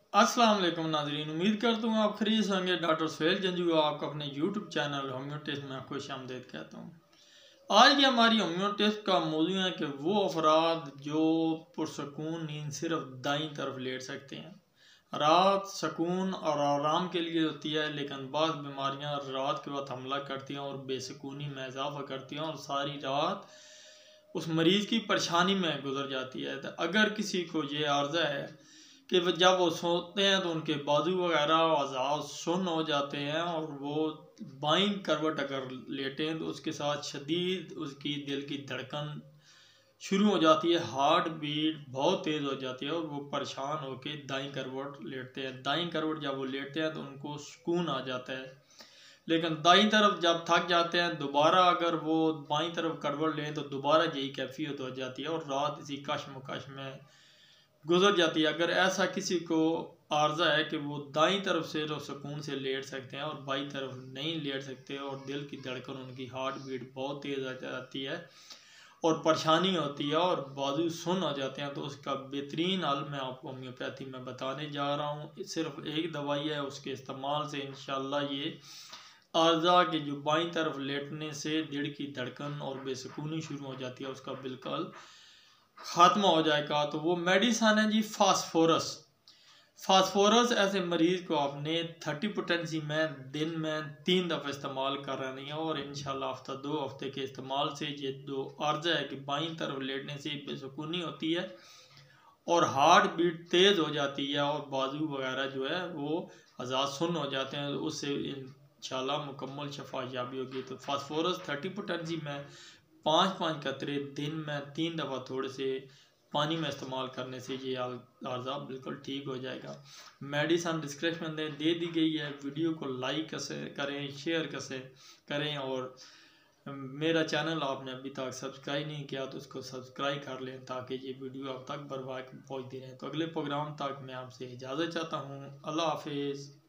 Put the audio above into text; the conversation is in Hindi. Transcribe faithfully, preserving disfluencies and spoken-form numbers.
अस्सलाम वालेकुम नाज़रीन, उम्मीद करता हूँ आप खरीद होंगे। डॉक्टर सुहेल जंजू आपको अपने यूट्यूब चैनल होम्यो टेस्ट में खुश आमदीद कहता हूँ। आज की हमारी होम्यो टेस्ट का मौजू है कि वो अफराद जो पुरसकून नींद सिर्फ दाईं तरफ लेट सकते हैं। रात सुकून और आराम के लिए होती है, लेकिन बाद बीमारियाँ रात के वक्त हमला करती हैं और बेसुकूनी में इजाफा करती हैं और सारी रात उस मरीज़ की परेशानी में गुजर जाती है। तो अगर किसी को ये आर्जा है कि जब वो सोते हैं तो उनके बाजू वगैरह आज़ाद सुन्न हो जाते हैं और वो बाईं करवट अगर लेटे हैं तो उसके साथ शदीद उसकी दिल की धड़कन शुरू हो जाती है, हार्ट बीट बहुत तेज़ हो जाती है और वो परेशान होकर दाईं करवट लेटते हैं। दाईं करवट जब वो लेटते हैं तो उनको सुकून आ जाता है, लेकिन दाईं तरफ जब थक जाते हैं दोबारा अगर वो बाईं तरफ करवट लें तो दोबारा यही कैफियत हो जाती है और रात इसी कशमकश में गुजर जाती है। अगर ऐसा किसी को आर्जा है कि वो दाईं तरफ से तो सुकून से लेट सकते हैं और बाईं तरफ नहीं लेट सकते और दिल की धड़कन उनकी हार्ट बीट बहुत तेज़ आ जाती है और परेशानी होती है और बाजू सुन्न हो जाते हैं, तो उसका बेहतरीन हल मैं आपको होम्योपैथी में बताने जा रहा हूँ। सिर्फ एक दवाई है, उसके इस्तेमाल से इंशाल्लाह ये आर्जा के जो बाईं तरफ लेटने से दिल की धड़कन और बेसुकूनी शुरू हो जाती है उसका बिल्कुल ख़त्म हो जाएगा। तो वो मेडिसन है जी फास्फोरस। फास्फोरस ऐसे मरीज़ को आपने थर्टी पोटेंसी में दिन में तीन दफ़ा इस्तेमाल करनी है और इंशाल्लाह हफ्ता दो हफ्ते के इस्तेमाल से ये दो अर्जा है कि बाईं तरफ लेटने से बेसुकूनी होती है और हार्ट बीट तेज़ हो जाती है और बाजू वगैरह जो है वो आज़ाद सुन्न हो जाते हैं, तो उससे इंशाल्लाह मुकम्मल शफा याबी होगी। तो फास्फोरस थर्टी पोटेंसी में पाँच पाँच कतरे दिन में तीन दफ़ा थोड़े से पानी में इस्तेमाल करने से ये आर्जा बिल्कुल ठीक हो जाएगा। मेडिसन डिस्क्रिप्शन में दे दी गई है। वीडियो को लाइक कैसे करें, शेयर कैसे करें और मेरा चैनल आपने अभी तक सब्सक्राइब नहीं किया तो उसको सब्सक्राइब कर लें ताकि ये वीडियो अब तक बर वक्त पहुँचती रहे। तो अगले प्रोग्राम तक मैं आपसे इजाज़त चाहता हूँ। अल्लाह हाफिज़।